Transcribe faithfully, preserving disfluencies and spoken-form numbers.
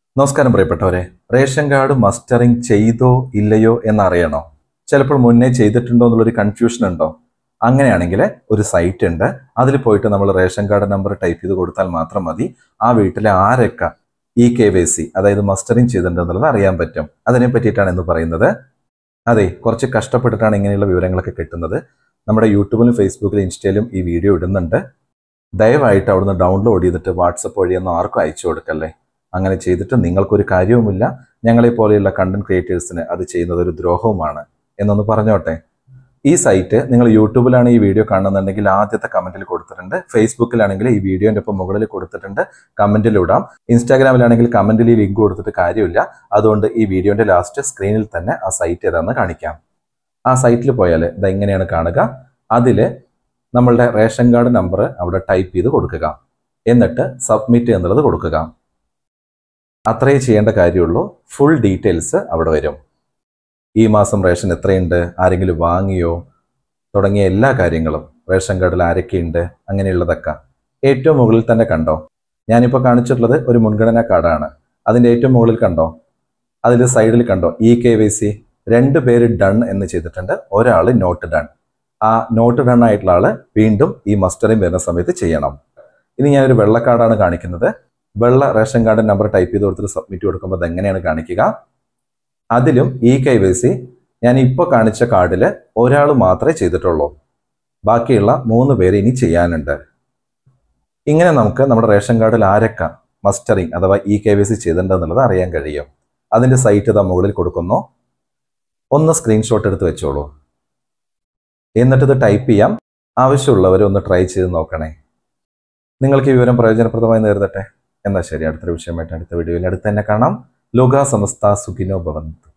നമസ്കാരം പ്രിയപ്പെട്ടവരെ. Ration card mustering ചെയ്തോ ഇല്ലയോ എന്നറിയണോ? ചിലപ്പോൾ മുന്നേ ചെയ്തിട്ടുണ്ടോ എന്നുള്ളൊരു കൺഫ്യൂഷൻ ഉണ്ടോ? അങ്ങനെയാണെങ്കിൽ ഒരു സൈറ്റ് ഉണ്ട്. അതിൽ പോയിട്ട് നമ്മൾ റേഷൻ കാർഡ് നമ്പർ ടൈപ്പ് ചെയ്ത് കൊടുത്താൽ മാത്രം മതി ആ വീട്ടിലെ ആരൊക്കെ ഇ കെ വൈ സി അതായത് മസ്റ്ററിംഗ് ചെയ്തിട്ടുണ്ട് എന്നുള്ളത് അറിയാൻ പറ്റും. അതിനെ പറ്റിയിട്ടാണ് ഇന്ന് പറയുന്നത്. അതെ, കുറച്ച് കഷ്ടപ്പെട്ടിട്ടാണ് ഇങ്ങനെയുള്ള വിവരങ്ങളൊക്കെ കിട്ടുന്നത്. നമ്മുടെ യൂട്യൂബിലും ഫേസ്ബുക്കിലും ഇൻസ്റ്റയിലും ഈ വീഡിയോ ഇടുന്നുണ്ട്. ദയവായിട്ട് അവിടുന്ന് ഡൗൺലോഡ് ചെയ്തിട്ട് വാട്സപ്പ് വഴിയൊന്നും ആർക്കും അയച്ചു കൊടുക്കല്ലേ. അങ്ങനെ ചെയ്തിട്ട് നിങ്ങൾക്കൊരു കാര്യവുമില്ല, ഞങ്ങളെ പോലെയുള്ള കണ്ടന്റ് ക്രിയേറ്റേഴ്സിന് അത് ചെയ്യുന്നത് ഒരു ദ്രോഹവുമാണ് എന്നൊന്ന് പറഞ്ഞോട്ടെ. ഈ സൈറ്റ് നിങ്ങൾ യൂട്യൂബിലാണ് ഈ വീഡിയോ കാണുന്നുണ്ടെങ്കിൽ ആദ്യത്തെ കമന്റിൽ കൊടുത്തിട്ടുണ്ട്. ഫേസ്ബുക്കിലാണെങ്കിൽ ഈ വീഡിയോന്റെ ഒപ്പം മുകളിൽ കൊടുത്തിട്ടുണ്ട്, കമന്റിൽ ഇടാം. ഇൻസ്റ്റാഗ്രാമിലാണെങ്കിൽ കമന്റിൽ ഈ ലിങ്ക് കൊടുത്തിട്ട് കാര്യമില്ല. അതുകൊണ്ട് ഈ വീഡിയോന്റെ ലാസ്റ്റ് സ്ക്രീനിൽ തന്നെ ആ സൈറ്റ് ഏതാണെന്ന് കാണിക്കാം. ആ സൈറ്റിൽ പോയാൽ ഇതെങ്ങനെയാണ് കാണുക. അതിൽ നമ്മളുടെ റേഷൻ കാർഡ് നമ്പർ അവിടെ ടൈപ്പ് ചെയ്ത് കൊടുക്കുക, എന്നിട്ട് സബ്മിറ്റ് എന്നുള്ളത് കൊടുക്കുക. അത്രയേ ചെയ്യേണ്ട കാര്യമുള്ളൂ. ഫുൾ ഡീറ്റെയിൽസ് അവിടെ വരും. ഈ മാസം റേഷൻ എത്രയുണ്ട്, ആരെങ്കിലും വാങ്ങിയോ തുടങ്ങിയ എല്ലാ കാര്യങ്ങളും, റേഷൻ കാർഡിൽ ആരൊക്കെയുണ്ട് അങ്ങനെയുള്ളതൊക്കെ ഏറ്റവും മുകളിൽ തന്നെ കണ്ടോ. ഞാനിപ്പോൾ കാണിച്ചിട്ടുള്ളത് ഒരു മുൻഗണനാ കാർഡാണ്. അതിൻ്റെ ഏറ്റവും മുകളിൽ കണ്ടോ, അതിൽ സൈഡിൽ കണ്ടോ ഇ കെ വൈ സി. രണ്ട് പേര് ഡൺ എന്ന് ചെയ്തിട്ടുണ്ട്, ഒരാൾ നോട്ട് ഡൺ. ആ നോട്ട് ഡൺ ആയിട്ടുള്ള ആള് വീണ്ടും ഈ മസ്റ്ററിംഗ് വരുന്ന സമയത്ത് ചെയ്യണം. ഇനി ഞാനൊരു വെള്ളക്കാർഡാണ് കാണിക്കുന്നത്. വെള്ള റേഷൻ കാർഡ് നമ്പർ ടൈപ്പ് ചെയ്ത് കൊടുത്തിട്ട് സബ്മിറ്റ് കൊടുക്കുമ്പോൾ അത് എങ്ങനെയാണ് കാണിക്കുക. അതിലും ഇ കെ വൈ സി ഞാൻ ഇപ്പോൾ കാണിച്ച കാർഡിൽ ഒരാൾ മാത്രമേ ചെയ്തിട്ടുള്ളൂ, ബാക്കിയുള്ള മൂന്ന് പേര് ഇനി ചെയ്യാനുണ്ട്. ഇങ്ങനെ നമുക്ക് നമ്മുടെ റേഷൻ കാർഡിൽ ആരൊക്കെ മസ്റ്ററിംഗ് അഥവാ ഇ കെ വൈ സി ചെയ്തിട്ടുണ്ടെന്നുള്ളത് അറിയാൻ കഴിയും. അതിൻ്റെ സൈറ്റ് ഇതാ മുകളിൽ കൊടുക്കുന്നു. ഒന്ന് സ്ക്രീൻഷോട്ട് എടുത്ത് വെച്ചോളൂ, എന്നിട്ടിത് ടൈപ്പ് ചെയ്യാം. ആവശ്യമുള്ളവർ ഒന്ന് ട്രൈ ചെയ്ത് നോക്കണേ. നിങ്ങൾക്ക് ഈ വിവരം പ്രയോജനപ്രദമായി നേരിടട്ടെ. എന്നാൽ ശരി, അടുത്തൊരു വിഷയമായിട്ട് അടുത്ത വീഡിയോയിൽ അടുത്ത് തന്നെ കാണാം. ലോകാ സമസ്ത സുഖിനോ ഭവന്തു.